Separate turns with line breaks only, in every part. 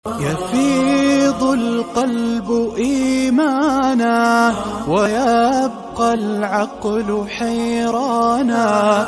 يفيض القلب إيمانا ويبقى العقل حيرانا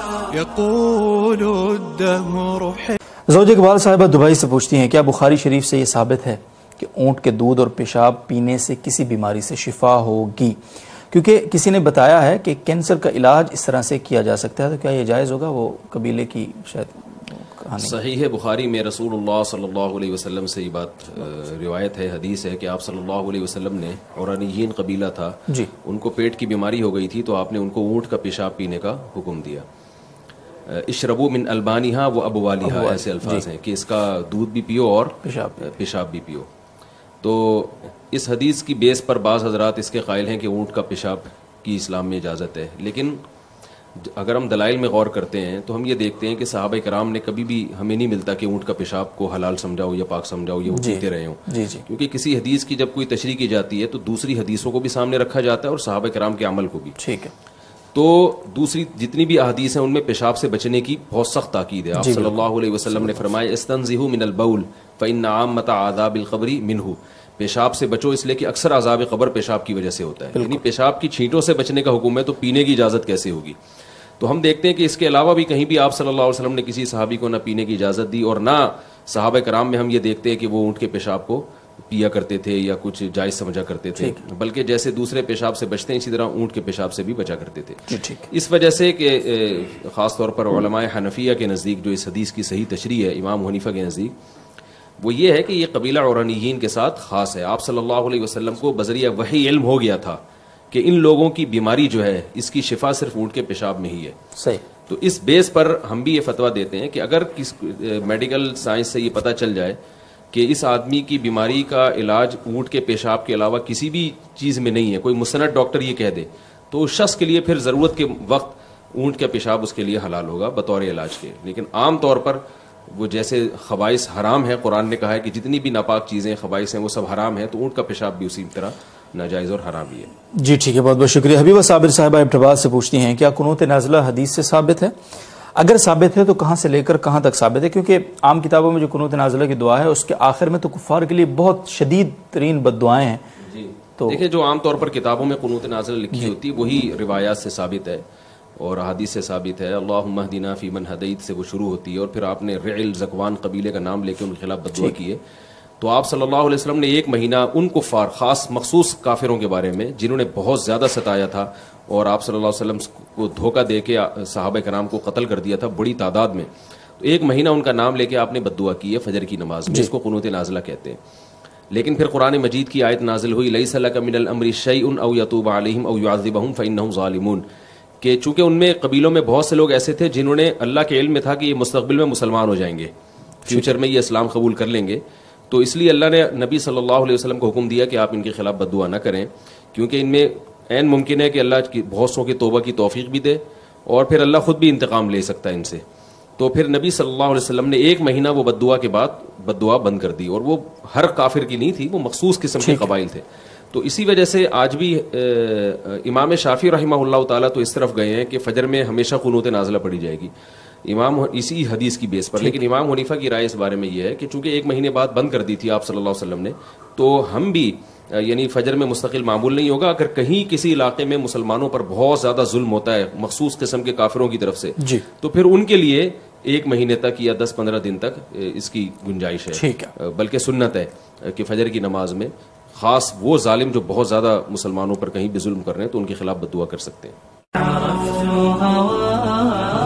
يقول الدهر
زوجہ اقبال صاحبہ دبئی سے پوچھتی ہیں کیا بخاری شریف سے یہ ثابت ہے کہ اونٹ کے دودھ اور پیشاب پینے سے کسی بیماری سے شفا ہوگی؟ کیونکہ کسی نے بتایا ہے کہ کینسر کا علاج اس طرح سے کیا جا سکتا ہے، تو کیا یہ جائز ہوگا؟ وہ قبیلے کی شاید کہانی
صحیح ہے، بخاری میں رسول اللہ صلی اللہ علیہ وسلم سے یہ بات روایت ہے، حدیث ہے کہ آپ صلی اللہ علیہ وسلم نے، عرانیین قبیلہ تھا
جی،
ان کو پیٹ کی بیماری ہو گئی تھی تو آپ نے ان کو اونٹ کا پیشاب پینے کا حکم دیا۔ اشربوا من البانھا و ابوالھا، ایسے الفاظ ہیں کہ اس کا دودھ بھی پیو اور پیشاب بھی پیو۔ تو اس حدیث کی بیس پر بعض حضرات اس کے قائل ہیں کہ اونٹ کا پیشاب کی اسلام میں اجازت ہے، لیکن اگر ہم دلائل میں غور کرتے ہیں تو ہم یہ دیکھتے ہیں کہ صحابہ کرام نے کبھی بھی ہمیں نہیں ملتا کہ اونٹ کا پیشاب کو حلال سمجھاؤ یا پاک سمجھاؤ یا وہ پیتے رہے ہوں، کیونکہ کسی حدیث کی جب کوئی تشریح کی جاتی ہے تو دوسری حدیثوں کو بھی سامنے رکھا جاتا ہے اور صحابہ کرام کے عمل کو بھی۔
ٹھیک ہے،
تو دوسری جتنی بھی احادیث ہیں ان میں پیشاب سے بچنے کی بہت سخت تاکید ہے۔ آپ صلی اللہ علیہ وسلم نے فرمایا استنزہوا من البول فإن عامۃ عذاب القبر منہ، پیشاب سے بچو اس لیے کہ اکثر عذاب قبر پیشاب کی وجہ سے ہوتا ہے، یعنی پیشاب کی چھینٹوں سے بچنے کا حکم ہے تو پینے کی اجازت کیسے ہوگی؟ تو ہم دیکھتے ہیں کہ اس کے علاوہ بھی کہیں بھی آپ صلی اللہ علیہ وسلم نے کسی صحابی کو نہ پینے کی اجازت دی، اور نہ صحابہ کرام میں ہم یہ دیکھتے ہیں کہ وہ اونٹ کے پیشاب کو پیا کرتے تھے یا کچھ جائز سمجھا کرتے تھے، بلکہ جیسے دوسرے پیشاب سے بچتے ہیں اسی طرح اونٹ کے پیشاب سے بھی بچا کرتے تھے۔ اس وجہ سے کہ خاص طور پر علماء حنفیہ کے نزدیک جو اس حدیث کی صحیح تشریح ہے امام حنیفہ کے نزدیک، وہ یہ ہے کہ یہ قبیلہ عرانیین کے ساتھ خاص ہے۔ آپ صلی اللہ علیہ وسلم کو بذریعہ وحی علم ہو گیا تھا کہ ان لوگوں کی بیماری جو ہے اس کی شفا صرف اونٹ کے پیشاب میں ہی ہے۔
صحیح،
تو اس بیس پر ہم بھی یہ فتویٰ دیتے ہیں کہ اگر میڈیکل سائنس سے یہ پتہ چل جائے کہ اس آدمی کی بیماری کا علاج اونٹ کے پیشاب کے علاوہ کسی بھی چیز میں نہیں ہے، کوئی مستند ڈاکٹر یہ کہہ دے، تو اس شخص کے لیے پھر ضرورت کے وقت اونٹ کا پیشاب اس کے لیے حلال ہوگا بطور علاج کے۔ لیکن عام طور پر وہ جیسے خبائث حرام ہے، قرآن نے کہا ہے کہ جتنی بھی ناپاک چیزیں خبائث ہیں وہ سب حرام ہیں، تو اونٹ کا پیشاب بھی اسی طرح ناجائز اور حرام ہی ہے۔
جی ٹھیک ہے، بہت بہت شکریہ۔ حبیبہ صابر صاحبہ ابٹباد سے پوچھتی ہیں کیا قنوت نازلہ حدیث سے ثابت ہے؟ اگر ثابت ہے تو کہاں سے لے کر کہاں تک ثابت ہے؟ کیونکہ عام کتابوں میں جو قنوت نازلہ کی دعا ہے اس کے آخر میں تو کفار کے لیے بہت شدید ترین بد دعائیں ہیں۔
جی دیکھیں، جو عام طور پر کتابوں میں قنوت نازلہ لکھی ہوتی ہے وہی روایات سے ثابت ہے اور احادیث سے ثابت ہے۔ اللہم اہدنا فی من ہدیت سے وہ شروع ہوتی ہے، اور پھر آپ نے رعل ذکوان قبیلے کا نام لے کے ان کے خلاف بد دعا کی ہے۔ تو آپ صلی اللہ علیہ وسلم نے ایک مہینہ ان کفار، خاص مخصوص کافروں کے بارے میں جنہوں نے بہت زیادہ ستایا تھا اور آپ صلی اللہ علیہ وسلم کو دھوکہ دے کے صحابہ کرام کو قتل کر دیا تھا بڑی تعداد میں، تو ایک مہینہ ان کا نام لے کے آپ نے بد دعا کی ہے فجر کی نماز میں، اس کو قنوت نازلہ کہتے ہیں۔ لیکن پھر قرآن مجید کی آیت نازل ہوئی لیس لک من الامر شیء او یتوب علیہم او یعذبہم فانہم ظالمون، کہ چونکہ ان میں قبیلوں میں بہت سے لوگ ایسے تھے جنہوں نے اللہ کے علم میں تھا کہ یہ مستقبل میں مسلمان ہو جائیں گے، فیوچر میں یہ اسلام قبول کر لیں گے، تو اس لیے اللہ نے نبی صلی اللہ علیہ وسلم کو حکم دیا کہ آپ ان کے خلاف بد دعا نہ کریں، کیونکہ ان میں عین ممکن ہے کہ اللہ کی بہت سو کی توبہ کی توفیق بھی دے اور پھر اللہ خود بھی انتقام لے سکتا ہے ان سے۔ تو پھر نبی صلی اللہ علیہ وسلم نے ایک مہینہ وہ بد دعا کے بعد بد دعا بند کر دی، اور وہ ہر کافر کی نہیں تھی، وہ مخصوص قسم کے قبائل تھے۔ تو اسی وجہ سے آج بھی امام شافعی رحمہ اللہ تعالیٰ تو اس طرف گئے ہیں کہ فجر میں ہمیشہ قنوت نازلہ پڑھی جائے گی، امام اسی حدیث کی بیس پر۔ لیکن امام حنیفہ کی رائے اس بارے میں یہ ہے کہ چونکہ ایک مہینے بعد بند کر دی تھی آپ صلی اللہ علیہ وسلم نے، تو ہم بھی یعنی فجر میں مستقل معمول نہیں ہوگا۔ اگر کہیں کسی علاقے میں مسلمانوں پر بہت زیادہ ظلم ہوتا ہے مخصوص قسم کے کافروں کی طرف سے، تو پھر ان کے لیے ایک مہینے تک یا 10-15 دن تک اس کی گنجائش ہے، بلکہ سنت ہے کہ فجر کی نماز میں خاص وہ ظالم جو بہت زیادہ مسلمانوں پر کہیں بھی ظلم کر رہے ہیں تو ان کے خلاف بد دعا کر سکتے ہیں۔